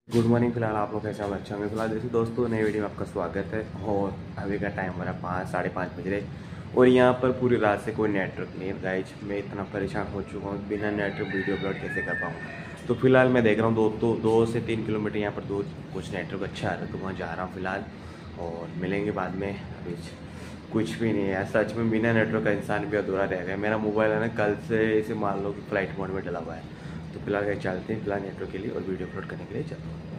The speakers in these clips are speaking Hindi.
Good morning. फिलहाल आप लोग कैसे हैं? अच्छा होंगे। फिलहाल जैसे दोस्तों नई वीडियो में आपका स्वागत है। और अभी का टाइम हो रहा है 5 साढ़े 5 बज रहे और यहाँ पर पूरी रात से कोई नेटवर्क नहीं है गाइज। मैं इतना परेशान हो चुका हूँ, बिना नेटवर्क वीडियो अपलोड कैसे कर पाऊँ। तो फिलहाल मैं देख रहा हूँ 2 से 3 किलोमीटर यहाँ पर दूर कुछ नेटवर्क अच्छा आ रहा है, तो वहाँ जा रहा हूँ फिलहाल और मिलेंगे बाद में। अभी कुछ भी नहीं है सच में, बिना नेटवर्क का इंसान भी अधूरा रह गया। मेरा मोबाइल है ना, कल से इसे मान लो कि फ्लाइट मोड में डला हुआ है। तो फिलहाल कहीं चलते हैं फिलहाल नेटवर्क के लिए और वीडियो अपलोड करने के लिए चलते हैं।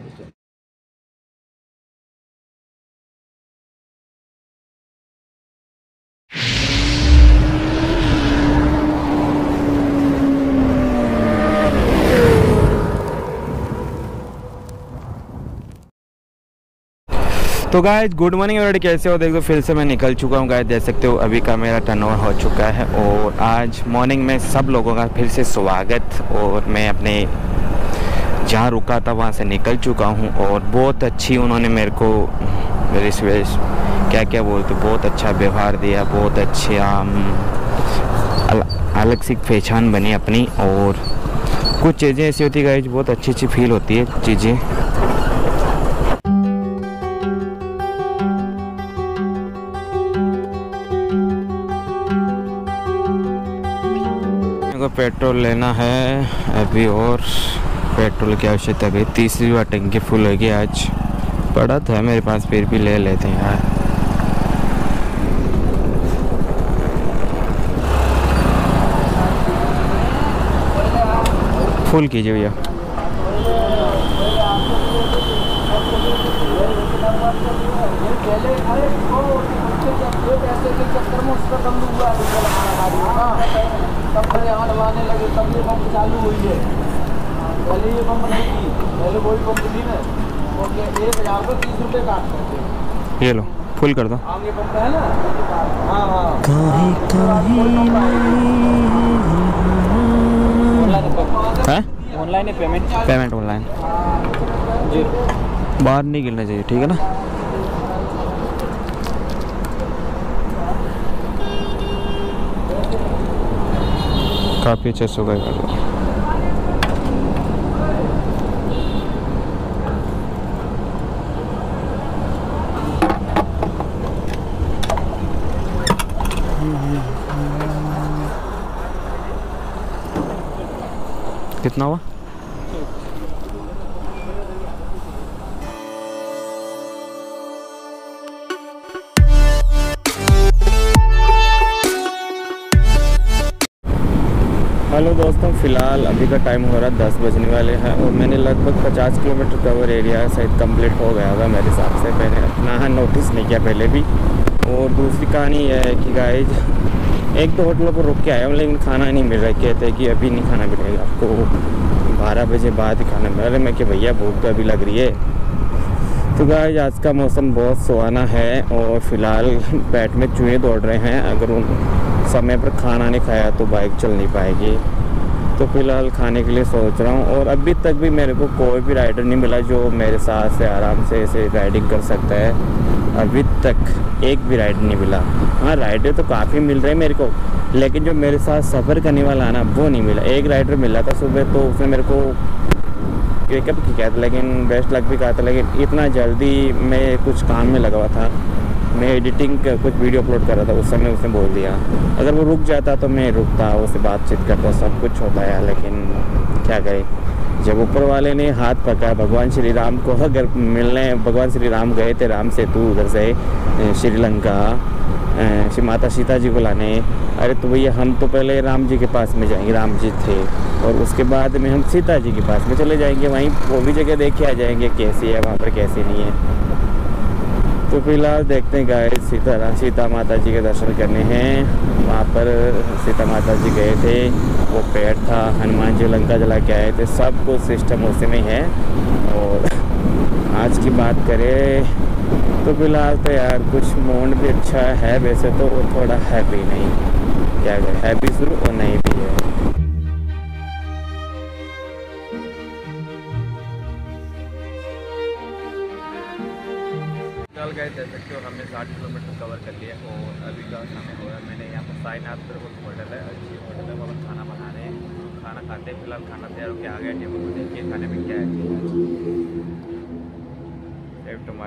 तो गाइज गुड मॉर्निंग एवरीबॉडी, कैसे हो? देखो फिर से मैं निकल चुका हूँ गाइज, देख सकते हो अभी का मेरा टर्नओवर हो चुका है। और आज मॉर्निंग में सब लोगों का फिर से स्वागत। और मैं अपने जहाँ रुका था वहाँ से निकल चुका हूँ और बहुत अच्छी उन्होंने मेरे को रिस्वेश क्या क्या बोलते, बहुत अच्छा व्यवहार दिया, बहुत अच्छी अलग सी पहचान बनी अपनी। और कुछ चीज़ें ऐसी होती है गाइज, बहुत अच्छी अच्छी फील होती है चीज़ें। पेट्रोल लेना है अभी और पेट्रोल की आवश्यकता है। 30वीं बार टंकी फुल होगी, आज पड़ा था मेरे पास, फिर भी ले लेते हैं यार। फुल कीजिए भैया। लगे तब ये पंप चालू हुई है। पहले ये पंप नहीं थी, पहले वही पंप थी ना, और 1000 को 30 रुपये काटते थे। ये लो फुल कर दो। आगे पंप है ना। हाँ हाँ, ऑनलाइन पेमेंट ऑनलाइन जी, बाहर नहीं गिरना चाहिए, ठीक है ना? काफ़ी अच्छा सुबह कर दो। कितना हुआ? हेलो दोस्तों, फ़िलहाल अभी का टाइम हो रहा है 10 बजने वाले हैं और मैंने लगभग 50 किलोमीटर कवर एरिया शायद कंप्लीट हो गया होगा मेरे हिसाब से। मैंने अपना नोटिस नहीं किया पहले भी। और दूसरी कहानी यह है कि गाइज एक दो होटलों पर रुक के आया हूँ, लेकिन खाना नहीं मिल रहा। कहते हैं कि अभी नहीं खाना मिलेगा आपको, 12 बजे बाद ही खाना मिल रहा है। मैं कि भैया भूख तो अभी लग रही है। तो गाइज आज का मौसम बहुत सुहाना है और फ़िलहाल पेट में चूहे दौड़ रहे हैं। अगर उन समय पर खाना नहीं खाया तो बाइक चल नहीं पाएगी। तो फ़िलहाल खाने के लिए सोच रहा हूँ। और अभी तक भी मेरे को कोई भी राइडर नहीं मिला जो मेरे साथ से आराम से ऐसे राइडिंग कर सकता है। अभी तक एक भी राइडर नहीं मिला। हाँ, राइडर तो काफ़ी मिल रहे हैं मेरे को, लेकिन जो मेरे साथ सफ़र करने वाला है ना, वो नहीं मिला। एक राइडर मिला था सुबह, तो उसने मेरे को पिकअप की कहा था, लेकिन बेस्ट लक भी कहा था। लेकिन इतना जल्दी मैं कुछ काम में लगा हुआ था, मैं एडिटिंग का कुछ वीडियो अपलोड कर रहा था, उस समय उसने बोल दिया। अगर वो रुक जाता तो मैं रुकता, उससे बातचीत करता, सब कुछ होता है। लेकिन क्या करें, जब ऊपर वाले ने हाथ पकड़ा भगवान श्री राम को, अगर मिलने भगवान श्री राम गए थे राम से तू उधर से श्रीलंका श्री माता सीता जी को लाने। अरे तो भैया हम तो पहले राम जी के पास में जाएंगे, राम जी थे, और उसके बाद में हम सीता जी के पास में चले जाएंगे। वहीं वो भी जगह देख के आ जाएंगे कैसी है वहाँ पर, कैसी नहीं है। तो फिलहाल देखते हैं गाइस, सीता माता जी के दर्शन करने हैं। वहाँ पर सीता माता जी गए थे, वो पेड़ था, हनुमान जी लंका जला के आए थे, सब कुछ सिस्टम उसी में है। और आज की बात करें तो फिलहाल तो यार कुछ मूड भी अच्छा है वैसे तो, थोड़ा हैप्पी नहीं, क्या करें, हैप्पी शुरू और नहीं भी है। चल गए देख सकते हो, हमने 60 किलोमीटर कवर कर लिया और अभी का समय हो रहा है। मैंने यहाँ पर साईनाथ होटल है, अच्छी होटल है, वहाँ पर खाना बना रहे हैं, खाना खाते हैं। फिलहाल खाना तैयार होकर आ गया टेबल पर, देखिए खाने में क्या है।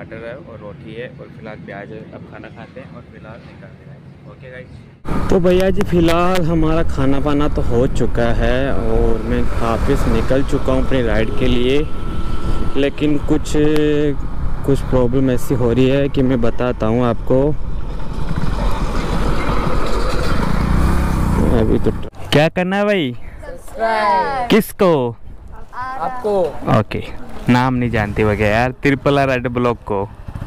टमाटर है और रोटी है और फिलहाल प्याज है। अब खाना खाते हैं और फिलहाल निकलते हैं। Okay guys. तो भैया जी फिलहाल हमारा खाना पाना तो हो चुका है और मैं वापस निकल चुका हूँ अपनी राइड के लिए, लेकिन कुछ प्रॉब्लम ऐसी हो रही है कि मैं बताता हूँ आपको। अभी तो क्या करना है भाई? किसको? आपको। ओके, नाम नहीं जानती वगैरह यार। त्रिपला राइडर ब्लॉग को,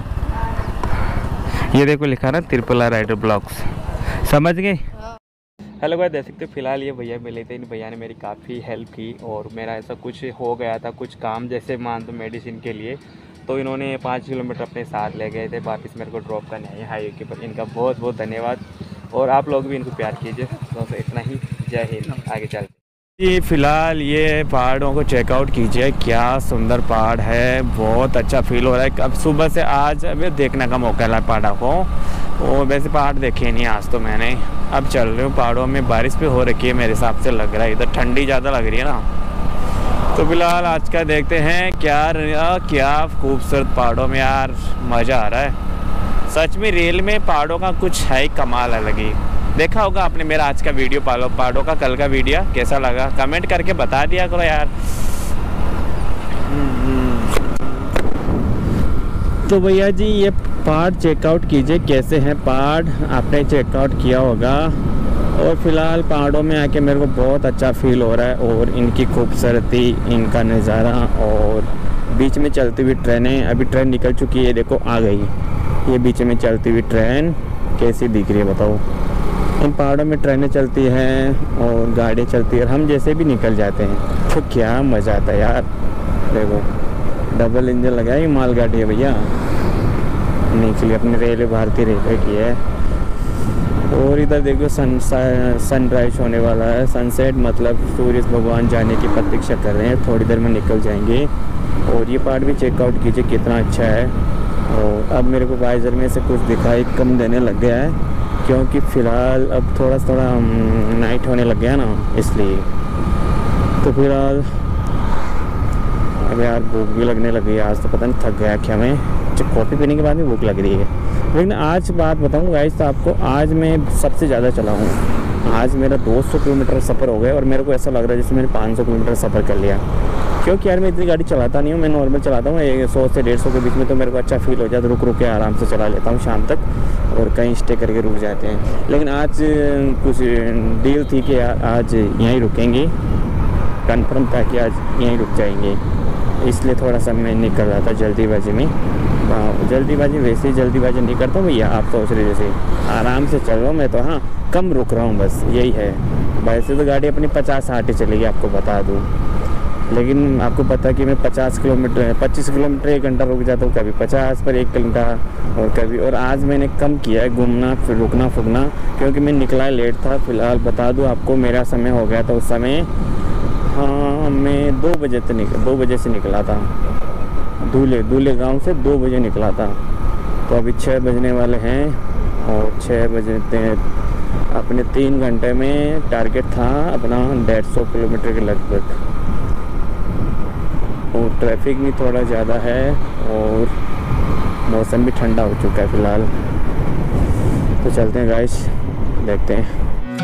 ये देखो लिखा ना त्रिपला राइडर ब्लॉग्स, समझ गए? हेलो गाइस, देख सकते हो फिलहाल ये भैया मिले थे। इन भैया ने मेरी काफ़ी हेल्प की और मेरा ऐसा कुछ हो गया था, कुछ काम जैसे मान तो मेडिसिन के लिए, तो इन्होंने 5 किलोमीटर अपने साथ ले गए थे वापस मेरे को ड्रॉप करने आए हाईवे के पर। इनका बहुत बहुत धन्यवाद और आप लोग भी इनको प्यार कीजिए। तो इतना ही, जय हिंद। आगे चलते जी। फिलहाल ये पहाड़ों को चेकआउट कीजिए, क्या सुंदर पहाड़ है, बहुत अच्छा फील हो रहा है। अब सुबह से आज अभी देखने का मौका मिला पहाड़ों को, और वैसे पहाड़ देखे नहीं आज तो मैंने। अब चल रहे हूँ पहाड़ों में, बारिश भी हो रखी है मेरे हिसाब से लग रहा है, इधर ठंडी ज़्यादा लग रही है ना। तो फिलहाल आज का देखते हैं क्या खूबसूरत पहाड़ों में यार, मज़ा आ रहा है सच में। रेल में पहाड़ों का कुछ है ही कमाल अलग ही। देखा होगा आपने मेरा आज का वीडियो पहाड़ों का, कल का वीडियो कैसा लगा कमेंट करके बता दिया करो यार। तो भैया जी ये पहाड़ चेकआउट कीजिए, कैसे हैं पहाड़, आपने चेकआउट किया होगा। और फिलहाल पहाड़ों में आके मेरे को बहुत अच्छा फील हो रहा है, और इनकी खूबसूरती, इनका नज़ारा, और बीच में चलती हुई ट्रेनें। अभी ट्रेन निकल चुकी है, देखो आ गई ये बीच में चलती हुई ट्रेन, कैसी दिख रही है बताओ। इन पहाड़ों में ट्रेनें चलती हैं और गाड़ी चलती है, और हम जैसे भी निकल जाते हैं तो क्या मज़ा आता है यार। देखो डबल इंजन लगा है, मालगाड़ी है भैया, निकली अपनी रेलवे, भारतीय रेलवे की है। और इधर देखो सनराइज होने वाला है, सनसेट मतलब सूर्य भगवान जाने की प्रतीक्षा कर रहे हैं, थोड़ी देर में निकल जाएंगे। और ये पहाड़ भी चेकआउट कीजिए कितना अच्छा है। और अब मेरे को वाइजर में से कुछ दिखाई कम देने लग गया है, क्योंकि फ़िलहाल अब थोड़ा नाइट होने लग गया ना, इसलिए। तो फिलहाल अब यार भूख भी लगने लगी है, आज तो पता नहीं थक गया क्या मैं, कॉफ़ी पीने के बाद भी भूख लग रही है। लेकिन आज बात बताऊँ गाइस तो आपको, आज मैं सबसे ज़्यादा चला हूँ। आज मेरा 200 किलोमीटर सफ़र हो गया, और मेरे को ऐसा लग रहा है जैसे मैंने 500 किलोमीटर सफ़र कर लिया। क्योंकि यार मैं इतनी गाड़ी चलाता नहीं हूँ, मैं नॉर्मल चलाता हूँ 100 से 150 के बीच में, तो मेरे को अच्छा फील हो जाता है, रुक के आराम से चला लेता हूँ शाम तक, और कहीं स्टे करके रुक जाते हैं। लेकिन आज कुछ डील थी कि आज यहीं रुकेंगे, कंफर्म था कि आज यहीं रुक जाएंगे, इसलिए थोड़ा सा मैं निकल रहा था जल्दीबाजी में। जल्दीबाजी वैसे ही जल्दीबाजी नहीं करता हूँ भैया, आप सोच रहे जैसे आराम से चल रहा हूँ मैं तो, हाँ कम रुक रहा हूँ बस यही है। वैसे तो गाड़ी अपनी 50-60 चलेगी आपको बता दूँ, लेकिन आपको पता कि मैं 25 किलोमीटर 1 घंटा रुक जाता हूँ, कभी 50 पर 1 घंटा, और कभी। और आज मैंने कम किया है घूमना फिर रुकना फुकना, क्योंकि मैं निकला लेट था। फिलहाल बता दूँ आपको मेरा समय हो गया था उस समय, हाँ मैं 2 बजे से निकला था, दूल्हे गांव से 2 बजे निकला था। तो अभी 6 बजने वाले हैं, और 6 बजे अपने 3 घंटे में टारगेट था अपना 150 किलोमीटर के लगभग। और ट्रैफिक भी थोड़ा ज़्यादा है, और मौसम भी ठंडा हो चुका है फ़िलहाल। तो चलते हैं गाइस, देखते हैं।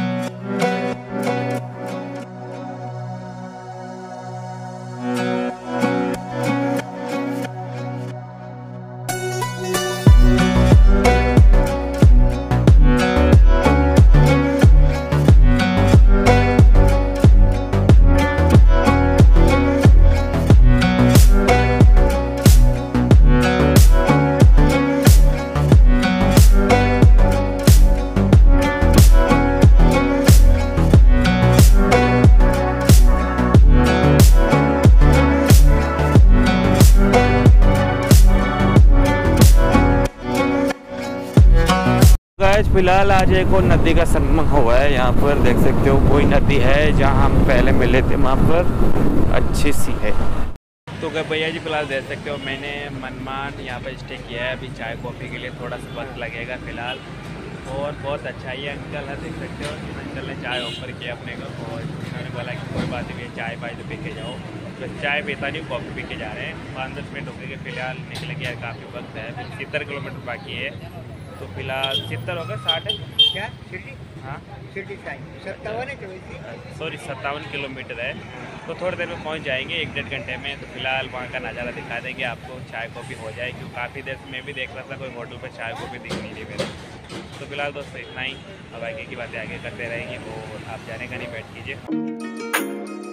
फिलहाल आज एक और नदी का संगम हुआ है, यहाँ पर देख सकते हो कोई नदी है जहाँ हम पहले मिले थे, वहाँ पर अच्छी सी है। तो भैया जी फिलहाल देख सकते हो मैंने मनमान यहाँ पर स्टे किया है, अभी चाय कॉफ़ी के लिए थोड़ा सा वक्त लगेगा फ़िलहाल। और बहुत अच्छा ये अंकल है, देख सकते हो अंकल ने चाय ऑफर किया अपने को, और उन्होंने बोला कि कोई बात नहीं चाय पाई तो पी के जाओ। बस चाय पीता नहीं, कॉफ़ी पी के जा रहे हैं। 5-10 मिनट हो गए फिलहाल निकलेंगे यार, काफ़ी वक्त है, 70 किलोमीटर बाकी है। तो फिलहाल 70 होगा 60 है क्या शिरडी? हाँ 57 है, सॉरी 57 किलोमीटर है। तो थोड़ी देर में पहुंच जाएंगे, 1-1.5 घंटे में। तो फिलहाल वहाँ का नज़ारा दिखा देंगे आपको, चाय कॉफ़ी हो जाए, क्योंकि काफ़ी देर से मैं भी देख रहा था कोई होटल पर चाय कॉफ़ी दिख नहीं रही मेरे। तो फिलहाल दोस्तों इतना ही, अब आगे की बातें आगे करते रहेंगे और आप जाने का नहीं वेट कीजिए।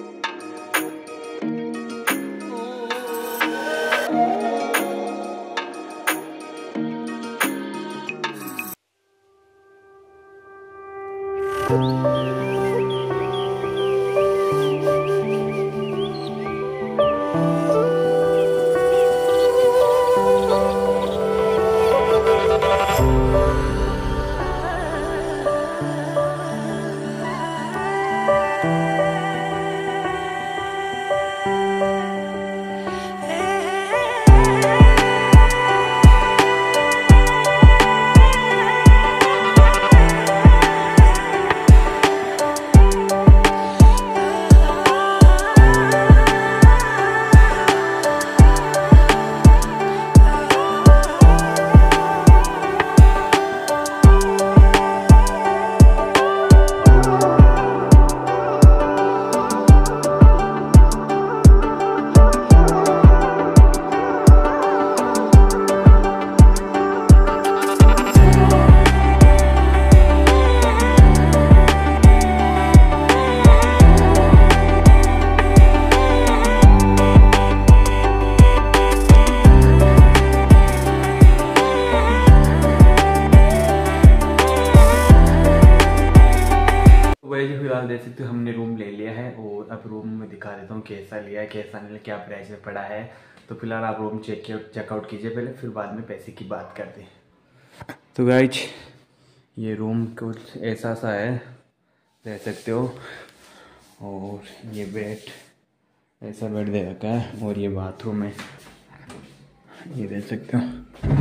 फिलहाल देख सकते हो हमने रूम ले लिया है और अब रूम में दिखा देता हूँ कैसा लिया है, कैसा नहीं, क्या प्राइस में पड़ा है। तो फिलहाल आप रूम चेकआउट कीजिए पहले, फिर बाद में पैसे की बात करते हैं। तो गाइज ये रूम कुछ ऐसा सा है, देख सकते हो। और ये बेड, ऐसा बेड दे रखा है। और ये बाथरूम है, ये देख सकते हो,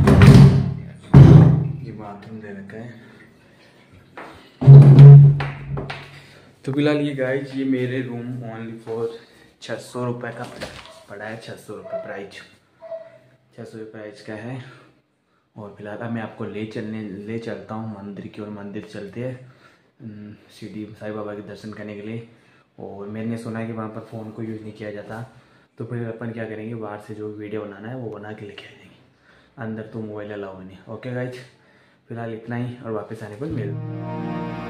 ये बाथरूम दे रखा है। तो फिलहाल ये गाइज ये मेरे रूम ओनली फॉर 600 रुपये का पड़ा है। 600 रुपये प्राइस, 600 रुपये प्राइस का है। और फिलहाल अब मैं आपको ले चलता हूँ मंदिर की ओर। मंदिर चलते हैं शिरडी साईं बाबा के दर्शन करने के लिए। और मैंने सुना है कि वहाँ पर फ़ोन को यूज़ नहीं किया जाता। तो फिर अपन क्या करेंगे, बाहर से जो वीडियो बनाना है वो बना के लेके आ जाएंगे, अंदर तो मोबाइल अलाउ नहीं। ओके गाइज, फिलहाल इतना ही, और वापस आने पर मिल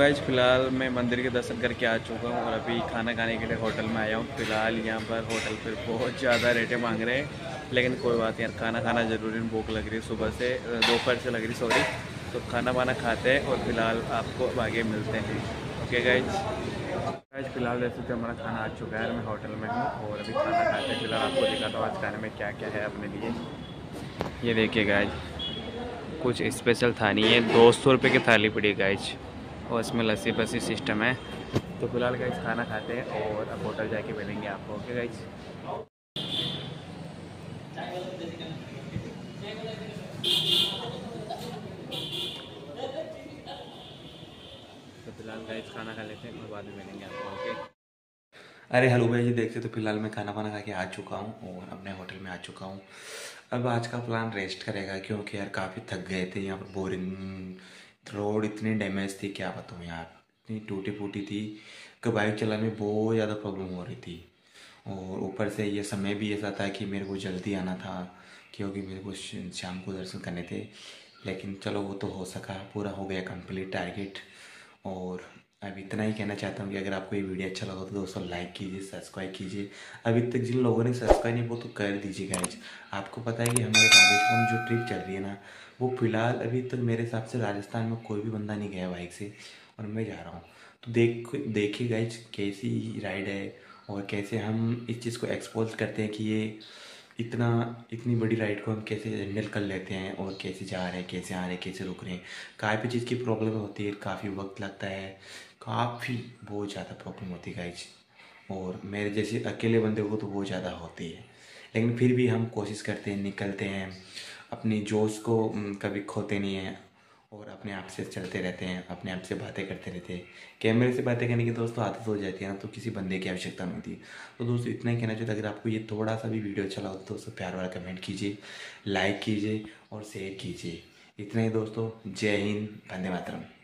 गाइस फ़िलहाल मैं मंदिर के दर्शन करके आ चुका हूँ और अभी खाना खाने के लिए होटल में आया हूँ। फ़िलहाल यहाँ पर होटल पर बहुत ज़्यादा रेटें मांग रहे हैं, लेकिन कोई बात नहीं यार, खाना खाना ज़रूरी है। भूख लग रही है सुबह से, दोपहर से लग रही, सॉरी। तो खाना वाना खाते हैं और फिलहाल आपको आगे मिलते हैं। ओके गाइज फिलहाल जैसे कि हमारा खाना आ चुका है, मैं होटल में हूँ और अभी खाना खाते हैं। फिलहाल आपको दिखाता हूँ आज खाने में क्या क्या है अपने लिए। ये देखिए गाइज, कुछ स्पेशल थाली है, 200 रुपये की थाली पड़ी है गाइज, और इसमें लस्सी बस्सी सिस्टम है। तो फिलहाल गाइज खाना खाते हैं और अब होटल जाके मिलेंगे आपको। Okay guys. तो फिलहाल गाइस खाना खा लेते हैं और बाद में मिलेंगे आपको। ओके। अरे हेलो भाई जी, देखते तो फिलहाल मैं खाना वाना खा के आ चुका हूँ और अपने होटल में आ चुका हूँ। अब आज का प्लान रेस्ट करेगा, क्योंकि यार काफ़ी थक गए थे। यहाँ पर बोरिंग, रोड इतनी डैमेज थी, क्या बताऊँ यार, इतनी टूटी फूटी थी कि बाइक चलाने में बहुत ज़्यादा प्रॉब्लम हो रही थी। और ऊपर से ये समय भी ऐसा था कि मेरे को जल्दी आना था, क्योंकि मेरे को शाम को दर्शन करने थे। लेकिन चलो वो तो हो सका, पूरा हो गया कंप्लीट टारगेट। और अब इतना ही कहना चाहता हूँ कि अगर आपको ये वीडियो अच्छा लगा तो दोस्तों लाइक कीजिए, सब्सक्राइब कीजिए। अभी तक जिन लोगों ने सब्सक्राइब नहीं वो तो कर दीजिए गाइज। आपको पता है कि हमारे रामेश्वरम जो ट्रिप चल रही है ना, वो फिलहाल अभी तक मेरे हिसाब से राजस्थान में कोई भी बंदा नहीं गया बाइक से, और मैं जा रहा हूँ। तो देखिए गाइज कैसी राइड है और कैसे हम इस चीज़ को एक्सपोज करते हैं कि ये इतनी बड़ी राइड को हम कैसे हैंडल कर लेते हैं, और कैसे जा रहे हैं, कैसे आ रहे हैं, कैसे रुक रहे हैं। काफ़ी चीज़ की प्रॉब्लम होती है, काफ़ी वक्त लगता है, काफ़ी बहुत ज़्यादा प्रॉब्लम होती है गाइज। और मेरे जैसे अकेले बंदे को तो बहुत ज़्यादा होती है, लेकिन फिर भी हम कोशिश करते हैं, निकलते हैं, अपनी जोश को कभी खोते नहीं हैं और अपने आप से चलते रहते हैं, अपने आप से बातें करते रहते हैं। कैमरे से बातें करने की दोस्तों आदत हो जाती है ना, तो किसी बंदे की आवश्यकता नहीं होती। तो दोस्तों इतना ही कहना चाहिए। अगर आपको ये थोड़ा सा भी वीडियो अच्छा लगा तो दोस्तों प्यार वाला कमेंट कीजिए, लाइक कीजिए और शेयर कीजिए। इतना ही दोस्तों, जय हिंद, वंदे मातरम।